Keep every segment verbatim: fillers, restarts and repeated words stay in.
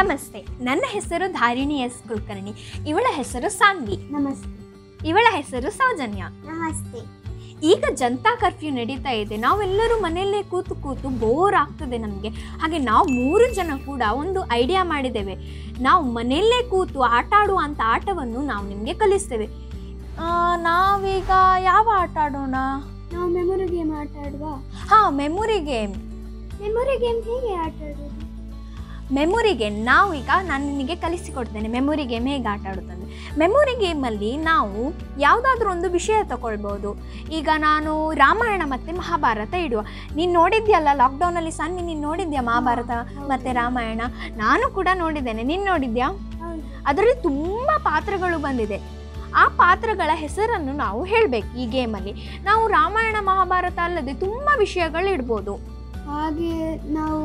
ನಮಸ್ತೆ, ನನ್ನ ಹೆಸರು ಧಾರಿಣಿ ಎಸ್ ಕುಲಕರ್ಣಿ. ಇವಳ ಹೆಸರು ಸಾನ್ವಿ. ನಮಸ್ತೆ. ಇವಳ ಹೆಸರು ಸೌಜನ್ಯ. ನಮಸ್ತೆ. ಈಗ ಜನತಾ ಕರ್ಫ್ಯೂ ನಡೀತಾ ಇದೆ. ನಾವೆಲ್ಲರೂ ಮನೆಯಲ್ಲೇ ಕೂತು ಕೂತು ಬೋರ್ ಆಗ್ತದೆ ನಮಗೆ. ಹಾಗೆ ನಾವು ಮೂರು ಜನ ಕೂಡ ಒಂದು ಐಡಿಯಾ ಮಾಡಿದ್ದೇವೆ. ನಾವು ಮನೆಯಲ್ಲೇ ಕೂತು ಆಟ ಆಡುವಂಥ ಆಟವನ್ನು ನಾವು ನಿಮಗೆ ಕಲಿಸ್ತೇವೆ. ನಾವೀಗ ಯಾವ ಆಟ ಆಡೋಣ? ನಾವು ಮೆಮೊರಿ ಗೇಮ್ ಆಟ ಆಡುವ. ಹಾಂ, ಮೆಮೊರಿ ಗೇಮ್. ಮೆಮೊರಿ ಗೇಮ್ ಹೇಗೆ ಆಟ ಆಡೋದು? ಮೆಮೊರಿ ಗೇಮ್ ನಾವು ಈಗ ನಾನು ನಿನಗೆ ಕಲಿಸಿಕೊಡ್ತೇನೆ. ಮೆಮೊರಿ ಗೇಮ್ ಹೇಗೆ ಆಟ ಆಡುತ್ತಂದರೆ, ಮೆಮೊರಿ ಗೇಮಲ್ಲಿ ನಾವು ಯಾವುದಾದ್ರೂ ಒಂದು ವಿಷಯ ತಗೊಳ್ಬೋದು. ಈಗ ನಾನು ರಾಮಾಯಣ ಮತ್ತು ಮಹಾಭಾರತ ಇಡುವ. ನೀನು ನೋಡಿದ್ಯಲ್ಲ ಲಾಕ್ಡೌನಲ್ಲಿ ಸಣ್ಣ, ನೀನು ನೋಡಿದ್ಯಾ ಮಹಾಭಾರತ ಮತ್ತು ರಾಮಾಯಣ? ನಾನು ಕೂಡ ನೋಡಿದ್ದೇನೆ. ನೀನು ನೋಡಿದ್ಯಾ? ಅದರಲ್ಲಿ ತುಂಬ ಪಾತ್ರಗಳು ಬಂದಿದೆ. ಆ ಪಾತ್ರಗಳ ಹೆಸರನ್ನು ನಾವು ಹೇಳಬೇಕು. ಈ ಗೇಮಲ್ಲಿ ನಾವು ರಾಮಾಯಣ ಮಹಾಭಾರತ ಅಲ್ಲದೆ ತುಂಬ ವಿಷಯಗಳು ಇಡ್ಬೋದು. ಹಾಗೆ ನಾವು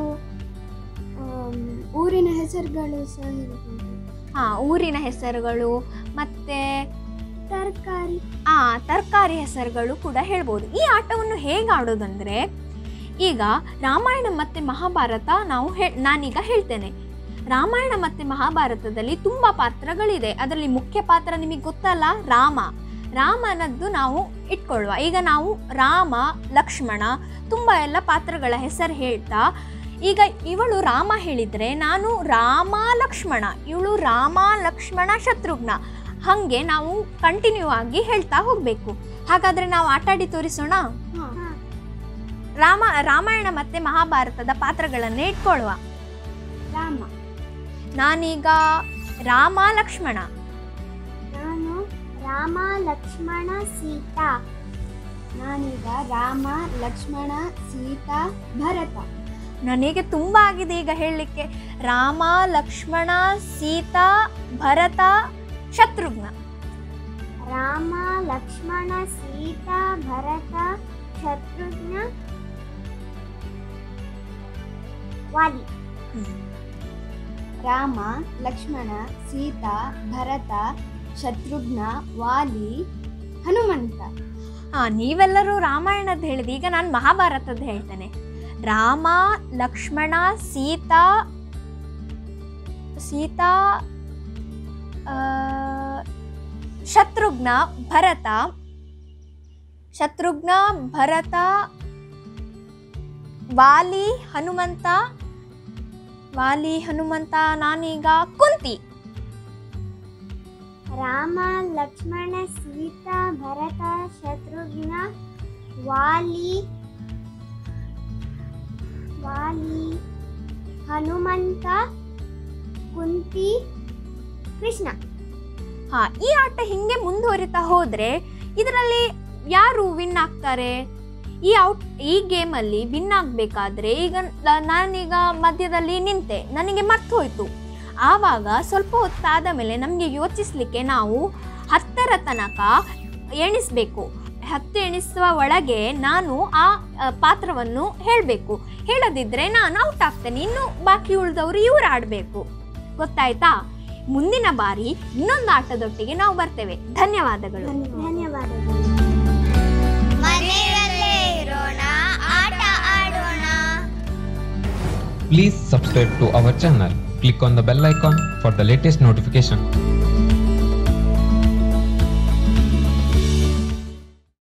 ಊರಿನ ಹೆಸರುಗಳು ಸಹ ಹೇಳ್ಬೋದು. ಹಾಂ, ಊರಿನ ಹೆಸರುಗಳು ಮತ್ತು ತರಕಾರಿ ಹಾಂ ತರಕಾರಿ ಹೆಸರುಗಳು ಕೂಡ ಹೇಳ್ಬೋದು. ಈ ಆಟವನ್ನು ಹೇಗೆ ಆಡೋದಂದರೆ, ಈಗ ರಾಮಾಯಣ ಮತ್ತು ಮಹಾಭಾರತ ನಾವು ಹೇ ನಾನೀಗ ಹೇಳ್ತೇನೆ. ರಾಮಾಯಣ ಮತ್ತು ಮಹಾಭಾರತದಲ್ಲಿ ತುಂಬ ಪಾತ್ರಗಳಿದೆ. ಅದರಲ್ಲಿ ಮುಖ್ಯ ಪಾತ್ರ ನಿಮಗೆ ಗೊತ್ತಲ್ಲ, ರಾಮ. ರಾಮನದ್ದು ನಾವು ಇಟ್ಕೊಳ್ಳುವ. ಈಗ ನಾವು ರಾಮ, ಲಕ್ಷ್ಮಣ, ತುಂಬ ಎಲ್ಲ ಪಾತ್ರಗಳ ಹೆಸರು ಹೇಳ್ತಾ, ಈಗ ಇವಳು ರಾಮ ಹೇಳಿದರೆ ನಾನು ರಾಮ ಲಕ್ಷ್ಮಣ, ಇವಳು ರಾಮ ಲಕ್ಷ್ಮಣ ಶತ್ರುಘ್ನ, ಹಾಗೆ ನಾವು ಕಂಟಿನ್ಯೂ ಆಗಿ ಹೇಳ್ತಾ ಹೋಗಬೇಕು. ಹಾಗಾದರೆ ನಾವು ಆಟ ಆಡಿ ತೋರಿಸೋಣ. ರಾಮ ರಾಮಾಯಣ ಮತ್ತು ಮಹಾಭಾರತದ ಪಾತ್ರಗಳನ್ನೇ ಇಟ್ಕೊಳ್ಳುವ. ರಾಮ. ನಾನೀಗ ರಾಮ ಲಕ್ಷ್ಮಣ. ನಾನು ರಾಮ ಲಕ್ಷ್ಮಣ ಸೀತಾ. ನಾನೀಗ ರಾಮ ಲಕ್ಷ್ಮಣ ಸೀತಾ ಭರತ. ನನಗೆ ತುಂಬ ಆಗಿದೆ ಈಗ ಹೇಳಲಿಕ್ಕೆ. ರಾಮ ಲಕ್ಷ್ಮಣ ಸೀತಾ ಭರತ ಶತ್ರುಘ್ನ. ರಾಮ ಲಕ್ಷ್ಮಣ ಸೀತಾ ಭರತ ಶತ್ರುಘ್ನ ವಾಲಿ. ರಾಮ ಲಕ್ಷ್ಮಣ ಸೀತಾ ಭರತ ಶತ್ರುಘ್ನ ವಾಲಿ ಹನುಮಂತ. ಹಾಂ, ನೀವೆಲ್ಲರೂ ರಾಮಾಯಣದ್ದು ಹೇಳಿದೆ. ಈಗ ನಾನು ಮಹಾಭಾರತದ್ದು ಹೇಳ್ತೇನೆ. ರಾಮ ಲಕ್ಷ್ಮಣ ಸೀತಾ ಸೀತಾ ಶತ್ರುಘ್ನ ಭರತ ಶತ್ರುಘ್ನ ಭರತ ವಾಲಿ ಹನುಮಂತ ವಾಲಿ ಹನುಮಂತ. ನಾನೀಗ ಕುಂತಿ. ರಾಮ ಲಕ್ಷ್ಮಣ ಸೀತಾ ಭರತ ಶತ್ರುಘ್ನ ವಾಲಿ ವಾಲಿ ಹನುಮಂತ ಕುಂತಿ ಕೃಷ್ಣ. ಹಾ, ಈ ಆಟ ಹಿಂಗೆ ಮುಂದುವರಿತಾ ಹೋದರೆ ಇದರಲ್ಲಿ ಯಾರು ವಿನ್ ಆಗ್ತಾರೆ? ಈ ಔಟ್ ಈ ಗೇಮಲ್ಲಿ ವಿನ್ ಆಗಬೇಕಾದ್ರೆ, ಈಗ ನಾನೀಗ ಮಧ್ಯದಲ್ಲಿ ನಿಂತೆ, ನನಗೆ ಮರ್ತು ಹೋಯಿತು. ಆವಾಗ ಸ್ವಲ್ಪ ಹೊತ್ತಾದ ಮೇಲೆ ನಮಗೆ ಯೋಚಿಸಲಿಕ್ಕೆ ನಾವು ಹತ್ತರ ತನಕ ಎಣಿಸಬೇಕು. ಹತ್ತು ಎಣಿಸುವ ಒಳಗೆ ನಾನು ಆ ಪಾತ್ರವನ್ನು ಹೇಳಬೇಕು. ಹೇಳದಿದ್ದರೆ ನಾನು ಔಟ್ ಆಗ್ತೇನೆ. ಇನ್ನು ಬಾಕಿ ಉಳಿದವರು ಇವರು ಆಡಬೇಕು. ಗೊತ್ತಾಯ್ತಾ? ಮುಂದಿನ ಬಾರಿ ಇನ್ನೊಂದು ಆಟದೊಟ್ಟಿಗೆ ನಾವು ಬರ್ತೇವೆ. ಧನ್ಯವಾದಗಳು. ಧನ್ಯವಾದಗಳು. ಮನೆಯಲ್ಲೇ ಇರೋಣ, ಆಟ ಆಡೋಣ. Please subscribe to our channel. Click on the bell icon for the latest notification.